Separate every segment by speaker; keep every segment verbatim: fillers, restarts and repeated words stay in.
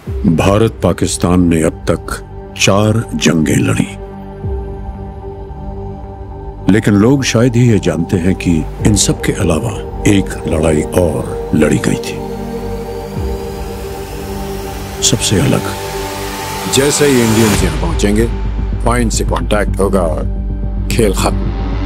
Speaker 1: भारत पाकिस्तान ने अब तक चार जंगें लड़ी, लेकिन लोग शायद ही ये जानते हैं कि इन सब के अलावा एक लड़ाई और लड़ी गई थी, सबसे अलग।
Speaker 2: जैसे ही इंडियंस यहां पहुंचेंगे, पॉइंट से कांटेक्ट होगा और खेल खत्म।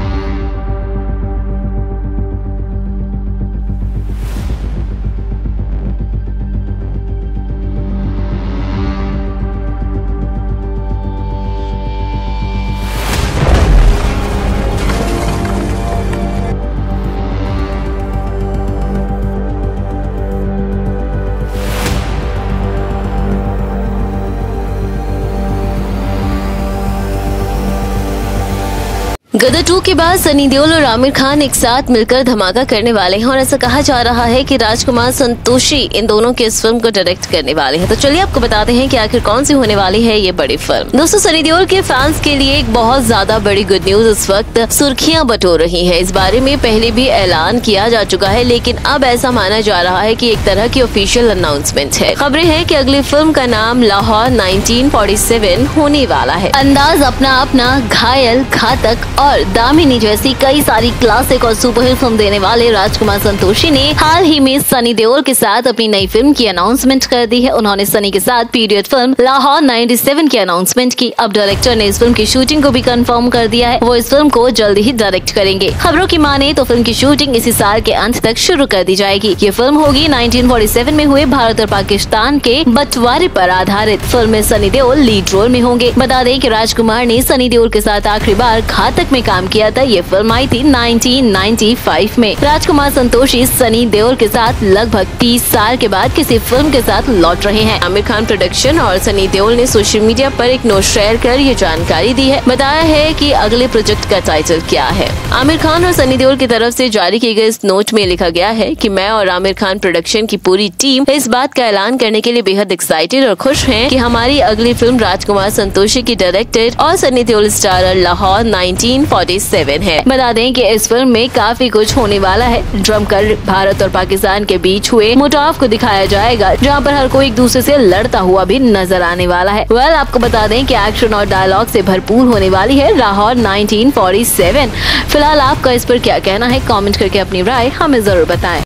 Speaker 3: गदर टू के बाद सनी देओल और आमिर खान एक साथ मिलकर धमाका करने वाले हैं और ऐसा कहा जा रहा है कि राजकुमार संतोषी इन दोनों की इस फिल्म को डायरेक्ट करने वाले हैं। तो चलिए आपको बताते हैं कि आखिर कौन सी होने वाली है ये बड़ी फिल्म। दोस्तों, सनी देओल के फैंस के लिए एक बहुत ज्यादा बड़ी गुड न्यूज इस वक्त सुर्खियां बटोर रही है। इस बारे में पहले भी ऐलान किया जा चुका है, लेकिन अब ऐसा माना जा रहा है कि एक तरह की ऑफिशियल अनाउंसमेंट है। खबरें हैं कि अगली फिल्म का नाम लाहौर नाइनटीन फोर्टी सेवन होने वाला है। अंदाज अपना अपना, घायल, घातक और दामिनी जैसी कई सारी क्लासिक और सुपरहिट फिल्म देने वाले राजकुमार संतोषी ने हाल ही में सनी देओल के साथ अपनी नई फिल्म की अनाउंसमेंट कर दी है। उन्होंने सनी के साथ period film Lahore ninety seven की अनाउंसमेंट की। अब डायरेक्टर ने इस फिल्म की शूटिंग को भी कंफर्म कर दिया है, वो इस फिल्म को जल्दी ही डायरेक्ट करेंगे। खबरों की माने तो फिल्म की शूटिंग इसी साल के अंत तक शुरू कर दी जाएगी। ये फिल्म होगी नाइनटीन फोर्टी सेवन में हुए भारत और पाकिस्तान के बंटवारे पर आधारित। फिल्म में सनी देओल लीड रोल में होंगे। बता दें कि राजकुमार ने सनी देओल के साथ आखिरी बार घातक में काम किया था। ये फिल्म आई थी नाइनटीन नाइंटी फाइव में। राजकुमार संतोषी सनी देओल के साथ लगभग तीस साल के बाद किसी फिल्म के साथ लौट रहे हैं। आमिर खान प्रोडक्शन और सनी देओल ने सोशल मीडिया पर एक नोट शेयर कर ये जानकारी दी है। बताया है कि अगले प्रोजेक्ट का टाइटल क्या है। आमिर खान और सनी देओल की तरफ से जारी किए गए इस नोट में लिखा गया है कि मैं और आमिर खान प्रोडक्शन की पूरी टीम इस बात का ऐलान करने के लिए बेहद एक्साइटेड और खुश हैं कि हमारी अगली फिल्म राजकुमार संतोषी की डायरेक्टेड और Sunny Deol starrer Lahore nineteen forty seven है। बता दें कि इस फिल्म में काफी कुछ होने वाला है। जमकर भारत और पाकिस्तान के बीच हुए मुटाव को दिखाया जाएगा, जहां पर हर कोई एक दूसरे से लड़ता हुआ भी नजर आने वाला है। वेल, आपको बता दें कि एक्शन और डायलॉग से भरपूर होने वाली है लाहौर नाइनटीन फोर्टी सेवन। फिलहाल आपका इस पर क्या कहना है, कमेंट करके अपनी राय हमें जरूर बताएं।